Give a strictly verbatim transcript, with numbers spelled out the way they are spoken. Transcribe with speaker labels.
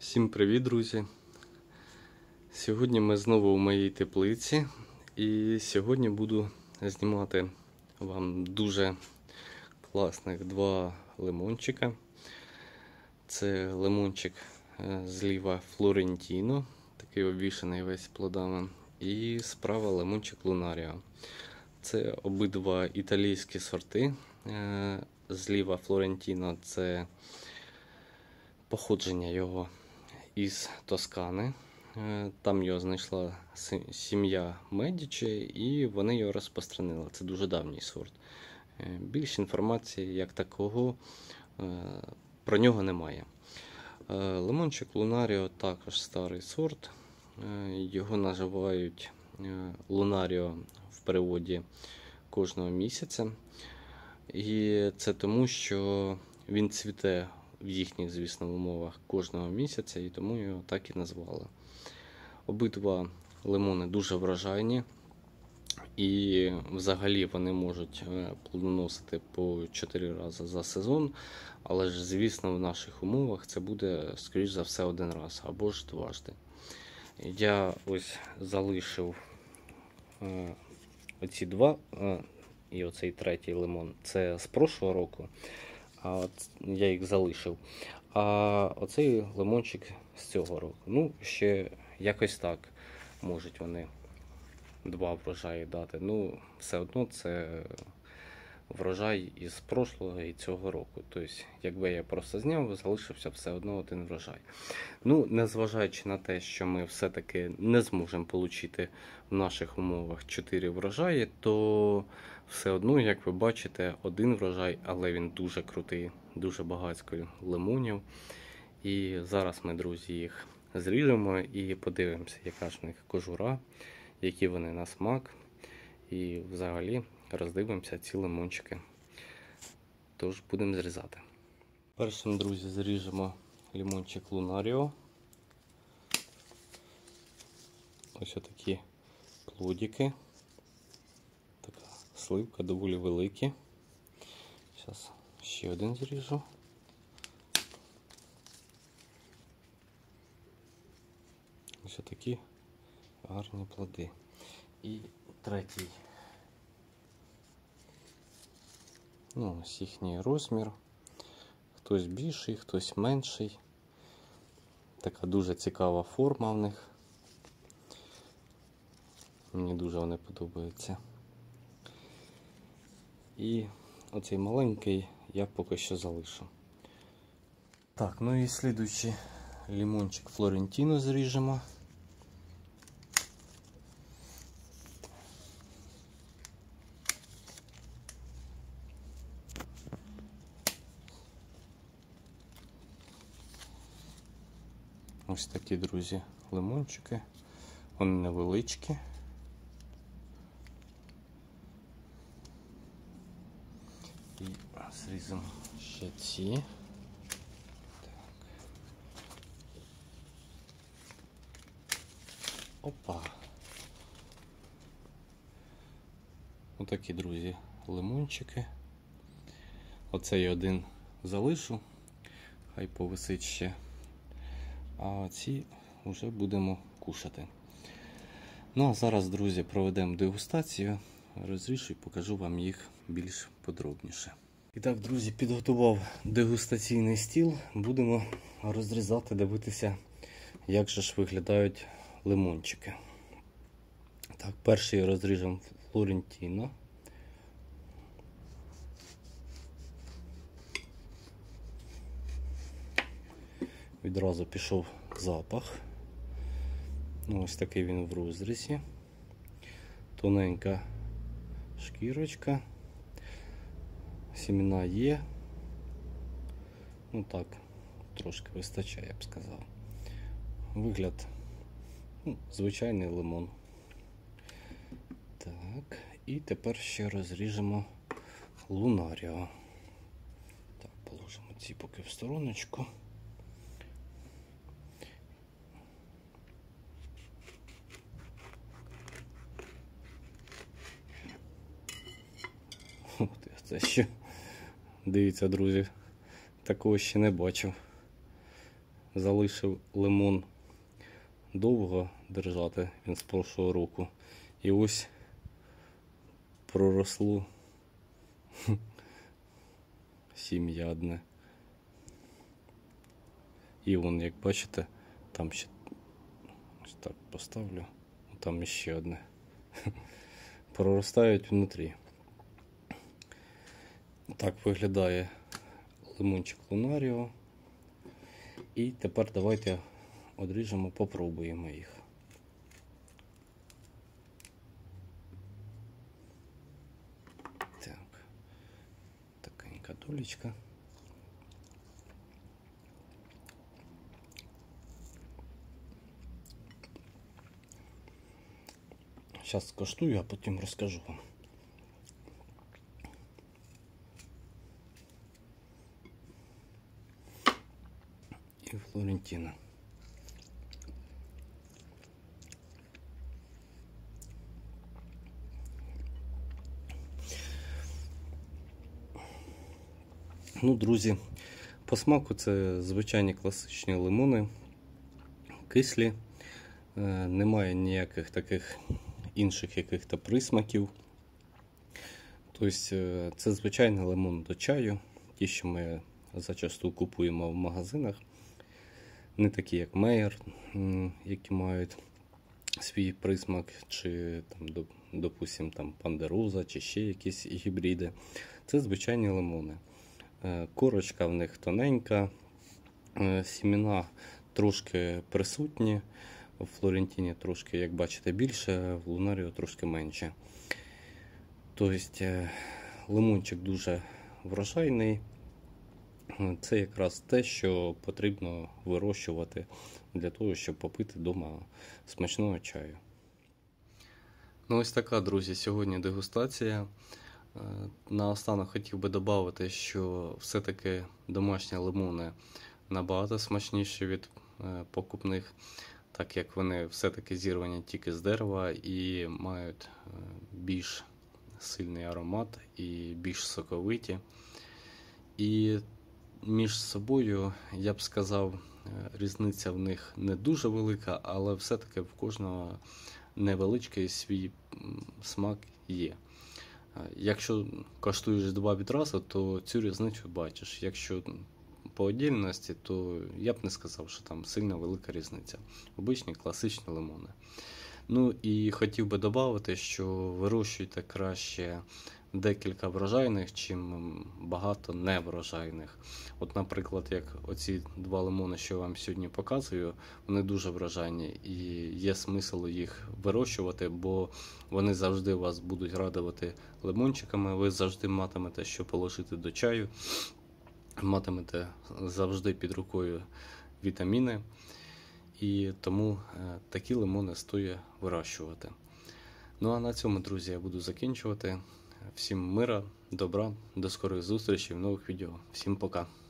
Speaker 1: Всім привіт, друзі! Сьогодні ми знову у моїй теплиці, і сьогодні буду знімати вам дуже класних два лимончика. Це лимончик зліва Флорентіно, такий обвішаний весь плодами, і справа лимончик Лунаріо. Це обидва італійські сорти. Зліва Флорентіно – це походження його із Тоскани. Там його знайшла сім'я Медічі і вони його розпространили. Це дуже давній сорт. Більше інформації як такого про нього немає. Лимончик Лунаріо також старий сорт. Його називають Лунаріо в переводі кожного місяця. І це тому, що він цвіте в їхніх, звісно, умовах кожного місяця, і тому його так і назвали. Обидва лимони дуже врожайні, і взагалі вони можуть плодоносити по чотири рази за сезон, але ж, звісно, в наших умовах це буде, скоріш за все, один раз або ж дважди. Я ось залишив оці два, і оцей третій лимон, це з прошлого року. А от я їх залишив. А оцей лимончик з цього року. Ну, ще якось так можуть вони два врожаї дати. Ну, все одно це врожай із прошлого і цього року. Тобто, якби я просто зняв, залишився все одно один врожай. Ну, незважаючи на те, що ми все-таки не зможемо отримати в наших умовах чотири врожаї, то все одно, як ви бачите, один врожай, але він дуже крутий, дуже багатько лимонів. І зараз ми, друзі, їх зріжемо і подивимося, яка ж в них кожура, які вони на смак. І взагалі роздивимося ці лимончики. Тож будемо зрізати. Першим, друзі, зріжемо лимончик Лунаріо. Ось отакі плодики. Така сливка доволі великі. Зараз ще один зріжу. Ось такі гарні плоди. І третій. Ну, ось їхній розмір. Хтось більший, хтось менший. Така дуже цікава форма в них. Мені дуже вони подобаються. І оцей маленький я поки що залишу. Так, ну і слідуючий лимончик Флорентіно зріжемо. Ось такі, друзі, лимончики. Вони невеличкі. І зрізимо ще ці. Так. Опа. Отакі, друзі, лимончики. Оцей один залишу, хай повисить ще. А ці вже будемо кушати. Ну а зараз, друзі, проведемо дегустацію. Розріжу і покажу вам їх більш подробніше. І так, друзі, підготував дегустаційний стіл. Будемо розрізати, дивитися, як же ж виглядають лимончики. Так, перший розріжемо Флорентіно. Відразу пішов запах. Ну, ось такий він в розрізі. Тоненька шкірочка. Сімена є. Ну так, трошки вистачає, я б сказав. Вигляд, ну, звичайний лимон. Так, і тепер ще розріжемо Лунаріо. Так, положимо ці поки в стороночку. Це що? Дивіться, друзі, такого ще не бачив. залишив лимон довго держати, він з прошлого року. І ось проросло сім'я одне. І вон, як бачите, там ще, ось так поставлю, там ще одне. Проростають внутрі. Так виглядає лимончик Лунаріо. І тепер давайте одріжемо, попробуємо їх. Так, такенька долечка. Зараз скуштую, а потім розкажу вам. І Флорентіна. Ну, друзі, по смаку це звичайні класичні лимони, кислі, немає ніяких таких інших яких-то присмаків. Тобто це звичайний лимон до чаю, ті, що ми зачасту купуємо в магазинах. Не такі, як Мейер, які мають свій присмак, чи, там, допустим, там Пандероза, чи ще якісь гібриди. Це звичайні лимони. Корочка в них тоненька, сімена трошки присутні. В Флорентіні трошки, як бачите, більше, в Лунаріо трошки менше. Тобто лимончик дуже врожайний. Це якраз те, що потрібно вирощувати для того, щоб попити вдома смачного чаю. Ну ось така, друзі, сьогодні дегустація. Наостанок хотів би додати, що все-таки домашні лимони набагато смачніші від покупних, так як вони все-таки зірвані тільки з дерева і мають більш сильний аромат і більш соковиті. І між собою, я б сказав, різниця в них не дуже велика, але все-таки в кожного невеличкий свій смак є. Якщо коштуєш два відразу, то цю різницю бачиш. Якщо по віддільності, то я б не сказав, що там сильно велика різниця. Обичні класичні лимони. Ну і хотів би додати, що вирощуйте краще декілька врожайних, чим багато неврожайних. От, наприклад, як оці два лимони, що я вам сьогодні показую, вони дуже врожайні і є смисл їх вирощувати, бо вони завжди вас будуть радувати лимончиками, ви завжди матимете що положити до чаю, матимете завжди під рукою вітаміни, і тому такі лимони стоїть вирощувати. Ну а на цьому, друзі, я буду закінчувати. Всім мира, добра, до скорих зустрічей в нових відео. Всім пока!